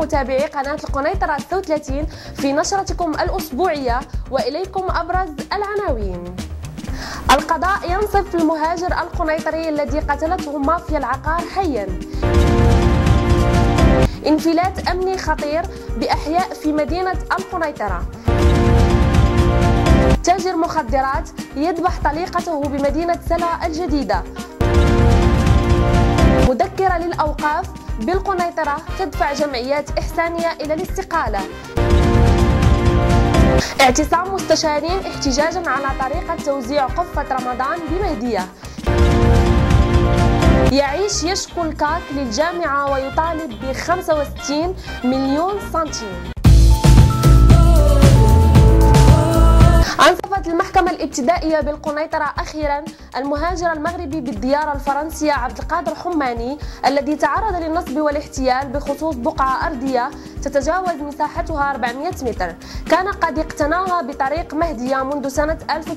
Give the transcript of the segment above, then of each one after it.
متابعي قناة القنيطرة 36 في نشرتكم الأسبوعية، وإليكم أبرز العناوين. القضاء ينصف المهاجر القنيطري الذي قتلته مافيا العقار حيا. انفلات أمني خطير بأحياء في مدينة القنيطرة. تاجر مخدرات يذبح طليقته بمدينة سلا الجديدة. مذكرة للأوقاف بالقنيطرة تدفع جمعيات إحسانية إلى الاستقالة. اعتصام مستشارين احتجاجا على طريقة توزيع قفة رمضان بمهدية. يعيش يشكو الكاك للجامعة ويطالب ب 65 مليون سنتيم. أنصفت المحكمة الابتدائية بالقنيطرة أخيرا المهاجر المغربي بالديار الفرنسية عبد القادر حماني الذي تعرض للنصب والاحتيال بخصوص بقعة أرضية تتجاوز مساحتها 400 متر، كان قد اقتناها بطريق مهدية منذ سنة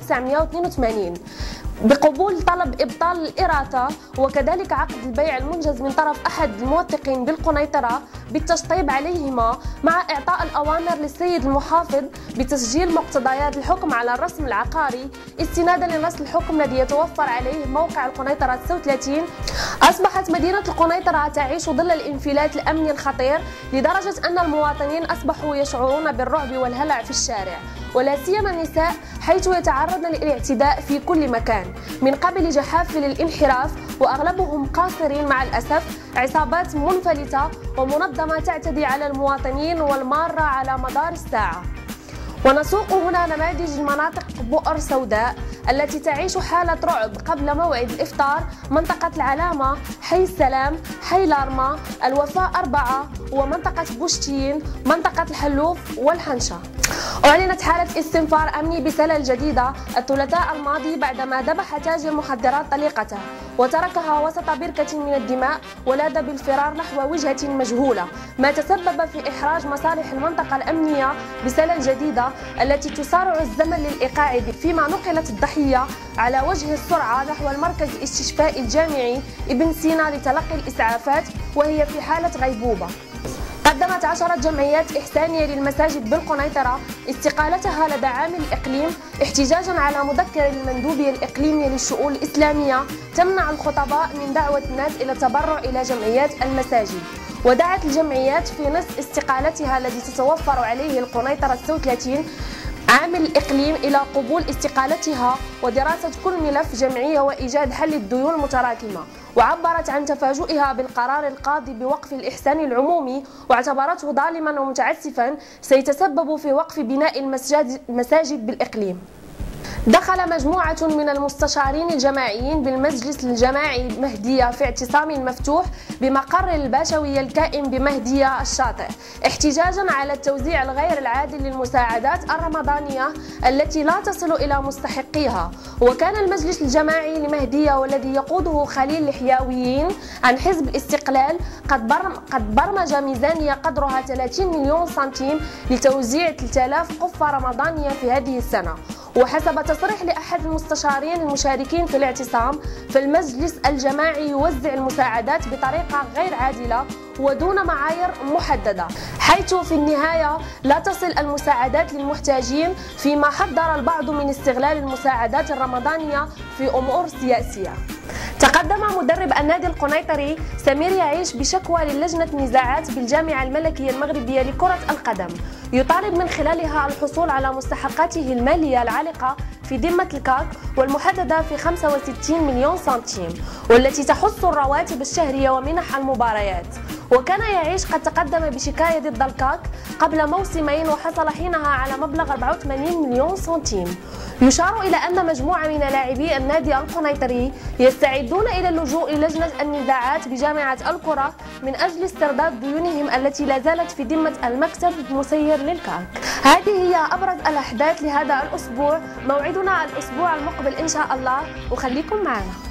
1982 بقبول طلب إبطال الإراثة وكذلك عقد البيع المنجز من طرف أحد الموثقين بالقنيطرة بالتشطيب عليهما، مع إعطاء الأوامر للسيد المحافظ بتسجيل مقتضيات الحكم على الرسم العقاري استنادا لنص الحكم الذي يتوفر عليه موقع القنيطرة 36. أصبحت مدينة القنيطرة تعيش ظل الانفلات الأمني الخطير لدرجة أن المواطنين أصبحوا يشعرون بالرعب والهلع في الشارع، ولا سيما النساء حيث يتعرضن للاعتداء في كل مكان من قبل جحافل الانحراف وأغلبهم قاصرين مع الأسف، عصابات منفلتة ومنظمة تعتدي على المواطنين والمارة على مدار الساعة. ونسوق هنا نماذج المناطق بؤر سوداء التي تعيش حالة رعب قبل موعد الإفطار: منطقة العلامة، حي السلام، حي لارما، الوفاء 4 ومنطقة بوشتين، منطقة الحلوف والحنشة. أعلنت حالة استنفار أمني بسلا الجديدة الثلاثاء الماضي بعدما ذبح تاجر مخدرات طليقته وتركها وسط بركة من الدماء ولاذ بالفرار نحو وجهة مجهولة، ما تسبب في إحراج مصالح المنطقة الأمنية بسلا الجديدة التي تسارع الزمن للإيقاع به، فيما نقلت الضحية على وجه السرعة نحو المركز الاستشفائي الجامعي ابن سينا لتلقي الإسعافات وهي في حالة غيبوبة. قدمت 10 جمعيات إحسانية للمساجد بالقنيطرة استقالتها لدى عامل الإقليم احتجاجا على مذكرة المندوبية الإقليمية للشؤون الإسلامية تمنع الخطباء من دعوة الناس إلى التبرع إلى جمعيات المساجد. ودعت الجمعيات في نص استقالتها الذي تتوفر عليه القنيطرة 36 عامل الإقليم إلى قبول استقالتها ودراسة كل ملف جمعية وإيجاد حل الديون المتراكمة، وعبرت عن تفاجؤها بالقرار القاضي بوقف الإحسان العمومي واعتبرته ظالما ومتعسفا سيتسبب في وقف بناء المساجد بالإقليم. دخل مجموعة من المستشارين الجماعيين بالمجلس الجماعي مهدية في اعتصام مفتوح بمقر الباشوية الكائن بمهدية الشاطئ احتجاجا على التوزيع الغير العادل للمساعدات الرمضانية التي لا تصل إلى مستحقيها. وكان المجلس الجماعي لمهدية والذي يقوده خليل الحياويين عن حزب الاستقلال قد برمج ميزانية قدرها 30 مليون سنتيم لتوزيع 3000 قفة رمضانية في هذه السنة. وحسب تصريح لأحد المستشارين المشاركين في الاعتصام، فالمجلس الجماعي يوزع المساعدات بطريقة غير عادلة ودون معايير محددة، حيث في النهاية لا تصل المساعدات للمحتاجين، فيما حذر البعض من استغلال المساعدات الرمضانية في أمور سياسية. تقدم مدرب النادي القنيطري سمير يعيش بشكوى للجنة النزاعات بالجامعة الملكية المغربية لكرة القدم يطالب من خلالها الحصول على مستحقاته المالية العالقة في ذمة الكاك والمحددة في 65 مليون سنتيم، والتي تخص الرواتب الشهرية ومنح المباريات. وكان يعيش قد تقدم بشكاية ضد الكاك قبل موسمين وحصل حينها على مبلغ 84 مليون سنتيم. يشار إلى أن مجموعة من لاعبي النادي القنيطري يستعدون إلى اللجوء للجنة النزاعات بجامعة القرى من أجل استرداد ديونهم التي لا زالت في ذمة المكتب المسير للكاك. هذه هي أبرز الأحداث لهذا الأسبوع، موعدنا الأسبوع المقبل إن شاء الله، وخليكم معنا.